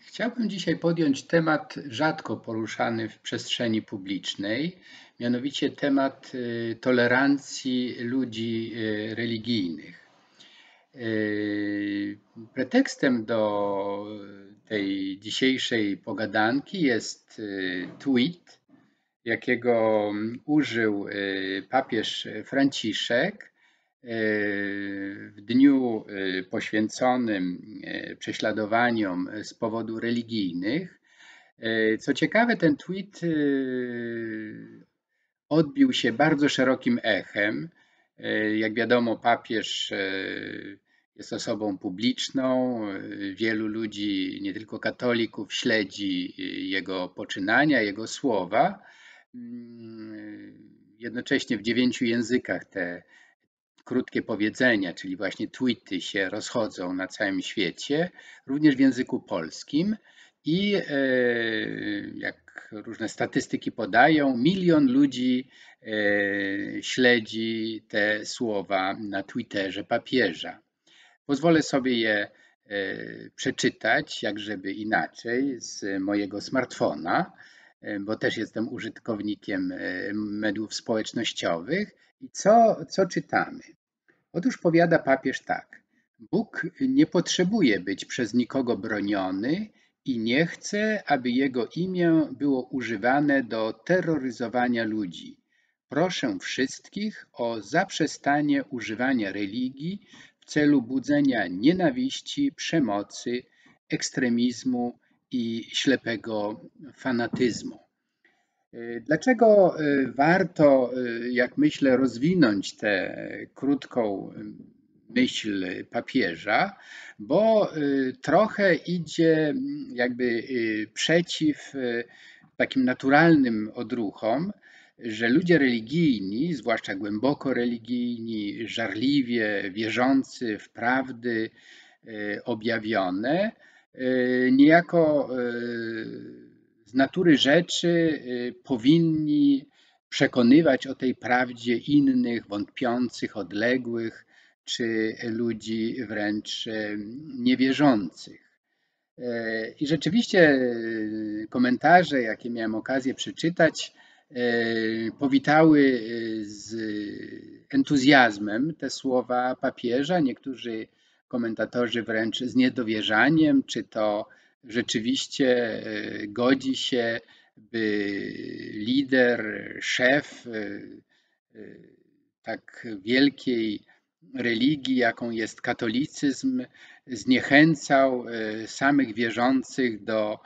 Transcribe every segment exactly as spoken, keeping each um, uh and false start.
Chciałbym dzisiaj podjąć temat rzadko poruszany w przestrzeni publicznej, mianowicie temat y, tolerancji ludzi y, religijnych. Y, Pretekstem do tej dzisiejszej pogadanki jest y, tweet, jakiego mm, użył y, papież Franciszek y, w dniu y, poświęconym y, prześladowaniom z powodu religijnych. Y, Co ciekawe, ten tweet y, odbił się bardzo szerokim echem. Y, Jak wiadomo, papież y, jest osobą publiczną. Y, Wielu ludzi, nie tylko katolików, śledzi y, jego poczynania, jego słowa. Mm, Jednocześnie w dziewięciu językach te krótkie powiedzenia, czyli właśnie tweety, się rozchodzą na całym świecie, również w języku polskim. I e, jak różne statystyki podają, milion ludzi e, śledzi te słowa na Twitterze papieża. Pozwolę sobie je e, przeczytać, jak żeby inaczej, z mojego smartfona, e, bo też jestem użytkownikiem e, mediów społecznościowych. I co, co czytamy? Otóż powiada papież tak: Bóg nie potrzebuje być przez nikogo broniony i nie chce, aby jego imię było używane do terroryzowania ludzi. Proszę wszystkich o zaprzestanie używania religii w celu budzenia nienawiści, przemocy, ekstremizmu i ślepego fanatyzmu. Dlaczego warto, jak myślę, rozwinąć tę krótką myśl papieża? Bo trochę idzie jakby przeciw takim naturalnym odruchom, że ludzie religijni, zwłaszcza głęboko religijni, żarliwie wierzący w prawdy objawione, niejako z natury rzeczy powinni przekonywać o tej prawdzie innych, wątpiących, odległych, czy ludzi wręcz niewierzących. I rzeczywiście komentarze, jakie miałem okazję przeczytać, powitały z entuzjazmem te słowa papieża. Niektórzy komentatorzy wręcz z niedowierzaniem, czy to rzeczywiście godzi się, by lider, szef tak wielkiej religii, jaką jest katolicyzm, zniechęcał samych wierzących do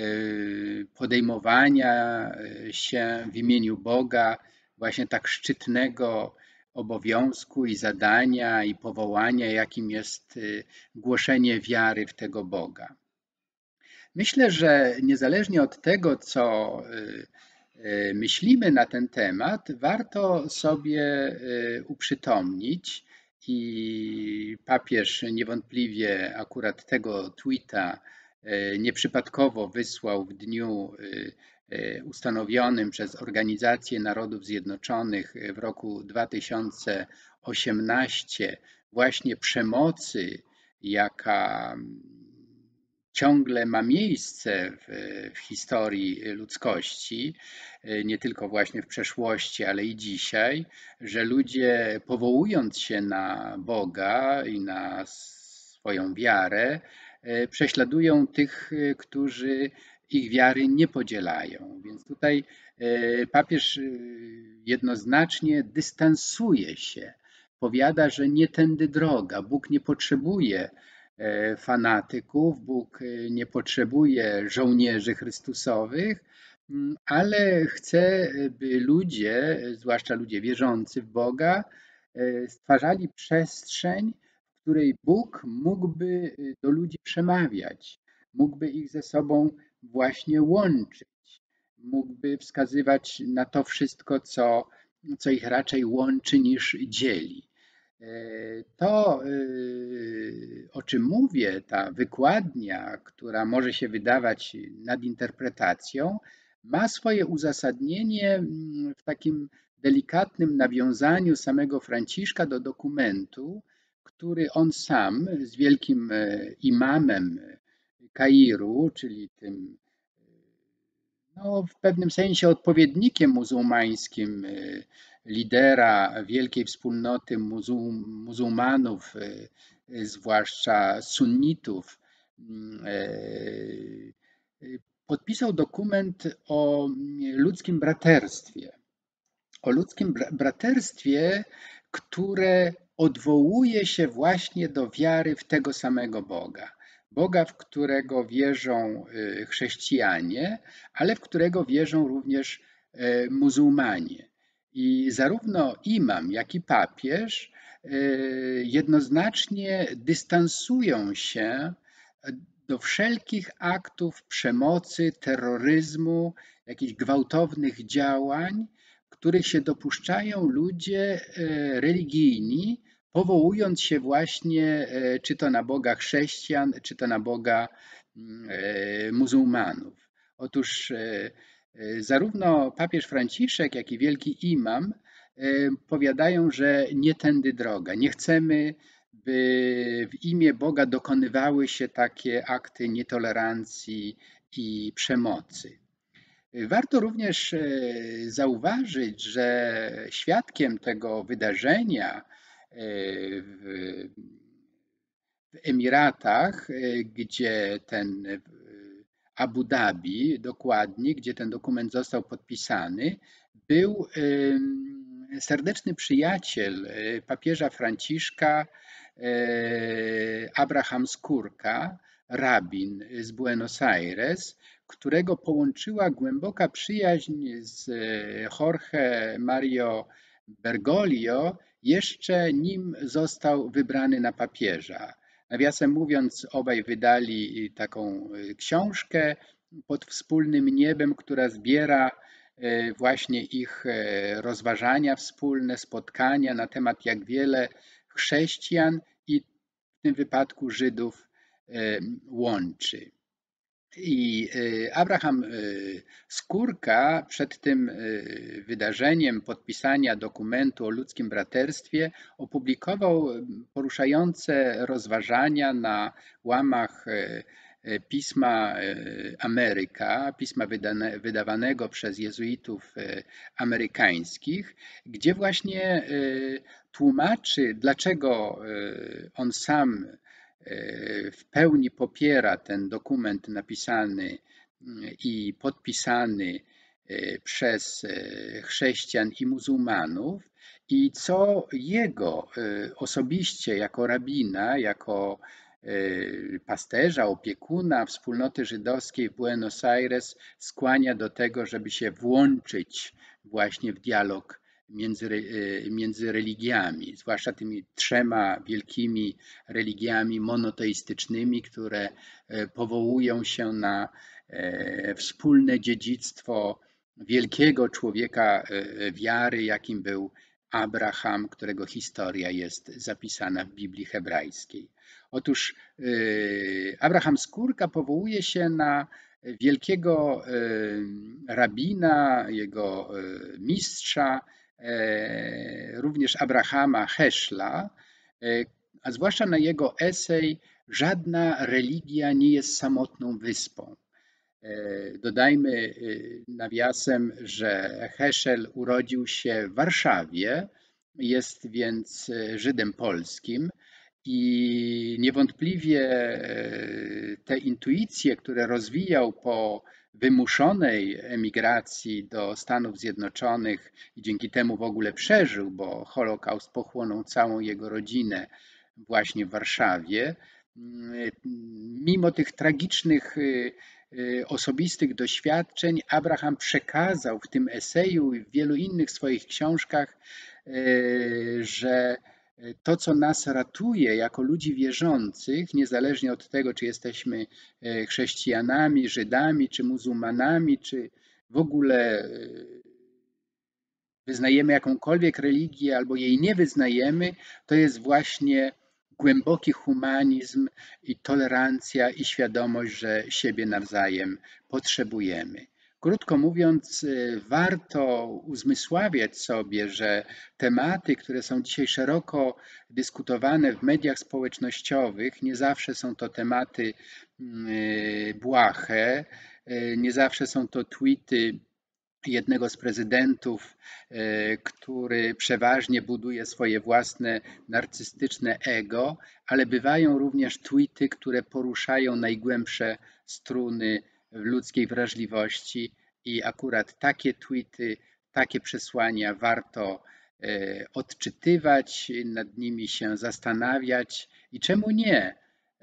podejmowania się w imieniu Boga właśnie tak szczytnego obowiązku i zadania i powołania, jakim jest głoszenie wiary w tego Boga. Myślę, że niezależnie od tego, co myślimy na ten temat, warto sobie uprzytomnić, i papież niewątpliwie akurat tego tweeta nieprzypadkowo wysłał w dniu ustanowionym przez Organizację Narodów Zjednoczonych w roku dwa tysiące osiemnastym, właśnie przemocy, jaka ciągle ma miejsce w, w historii ludzkości, nie tylko właśnie w przeszłości, ale i dzisiaj, że ludzie, powołując się na Boga i na swoją wiarę, prześladują tych, którzy ich wiary nie podzielają. Więc tutaj papież jednoznacznie dystansuje się, powiada, że nie tędy droga. Bóg nie potrzebuje fanatyków, Bóg nie potrzebuje żołnierzy Chrystusowych, ale chce, by ludzie, zwłaszcza ludzie wierzący w Boga, stwarzali przestrzeń, w której Bóg mógłby do ludzi przemawiać, mógłby ich ze sobą właśnie łączyć, mógłby wskazywać na to wszystko, co, co ich raczej łączy niż dzieli. To, o czym mówię, ta wykładnia, która może się wydawać nadinterpretacją, ma swoje uzasadnienie w takim delikatnym nawiązaniu samego Franciszka do dokumentu, który on sam z wielkim imamem Kairu, czyli tym no, w pewnym sensie odpowiednikiem muzułmańskim lidera wielkiej wspólnoty muzuł, muzułmanów, zwłaszcza sunnitów, podpisał dokument o ludzkim braterstwie. O ludzkim braterstwie, które odwołuje się właśnie do wiary w tego samego Boga. Boga, w którego wierzą chrześcijanie, ale w którego wierzą również muzułmanie. I zarówno imam, jak i papież jednoznacznie dystansują się do wszelkich aktów przemocy, terroryzmu, jakichś gwałtownych działań, których się dopuszczają ludzie religijni, powołując się właśnie czy to na Boga chrześcijan, czy to na Boga muzułmanów. Otóż zarówno papież Franciszek, jak i wielki imam powiadają, że nie tędy droga. Nie chcemy, by w imię Boga dokonywały się takie akty nietolerancji i przemocy. Warto również zauważyć, że świadkiem tego wydarzenia w Emiratach, gdzie ten Abu Dhabi, dokładnie, gdzie ten dokument został podpisany, był serdeczny przyjaciel papieża Franciszka, Abraham Skórka, rabin z Buenos Aires, którego połączyła głęboka przyjaźń z Jorge Mario Bergoglio, jeszcze nim został wybrany na papieża. Nawiasem mówiąc, obaj wydali taką książkę pod wspólnym niebem, która zbiera właśnie ich rozważania wspólne, spotkania na temat, jak wiele chrześcijan i w tym wypadku Żydów łączy. I Abraham Skórka przed tym wydarzeniem podpisania dokumentu o ludzkim braterstwie opublikował poruszające rozważania na łamach pisma Ameryka, pisma wydane, wydawanego przez jezuitów amerykańskich, gdzie właśnie tłumaczy, dlaczego on sam w pełni popiera ten dokument napisany i podpisany przez chrześcijan i muzułmanów i co jego osobiście jako rabina, jako pasterza, opiekuna wspólnoty żydowskiej w Buenos Aires skłania do tego, żeby się włączyć właśnie w dialog między, między religiami, zwłaszcza tymi trzema wielkimi religiami monoteistycznymi, które powołują się na wspólne dziedzictwo wielkiego człowieka wiary, jakim był Abraham, którego historia jest zapisana w Biblii hebrajskiej. Otóż Abraham Skórka powołuje się na wielkiego rabina, jego mistrza, również Abrahama Heschla, a zwłaszcza na jego esej "Żadna religia nie jest samotną wyspą". Dodajmy nawiasem, że Heschel urodził się w Warszawie, jest więc Żydem polskim i niewątpliwie te intuicje, które rozwijał po wymuszonej emigracji do Stanów Zjednoczonych i dzięki temu w ogóle przeżył, bo Holokaust pochłonął całą jego rodzinę właśnie w Warszawie, mimo tych tragicznych osobistych doświadczeń Abraham przekazał w tym eseju i w wielu innych swoich książkach, że to, co nas ratuje jako ludzi wierzących, niezależnie od tego, czy jesteśmy chrześcijanami, Żydami, czy muzułmanami, czy w ogóle wyznajemy jakąkolwiek religię albo jej nie wyznajemy, to jest właśnie głęboki humanizm i tolerancja i świadomość, że siebie nawzajem potrzebujemy. Krótko mówiąc, warto uzmysławiać sobie, że tematy, które są dzisiaj szeroko dyskutowane w mediach społecznościowych, nie zawsze są to tematy błahe, nie zawsze są to tweety jednego z prezydentów, który przeważnie buduje swoje własne narcystyczne ego, ale bywają również tweety, które poruszają najgłębsze struny ludzkiej wrażliwości i akurat takie tweety, takie przesłania warto odczytywać, nad nimi się zastanawiać i czemu nie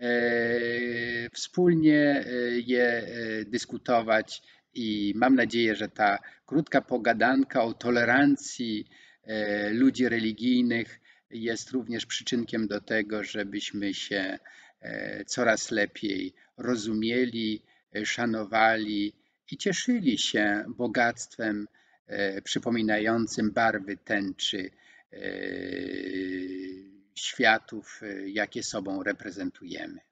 wspólnie je dyskutować. I mam nadzieję, że ta krótka pogadanka o tolerancji ludzi religijnych jest również przyczynkiem do tego, żebyśmy się coraz lepiej rozumieli, szanowali i cieszyli się bogactwem przypominającym barwy tęczy światów, jakie sobą reprezentujemy.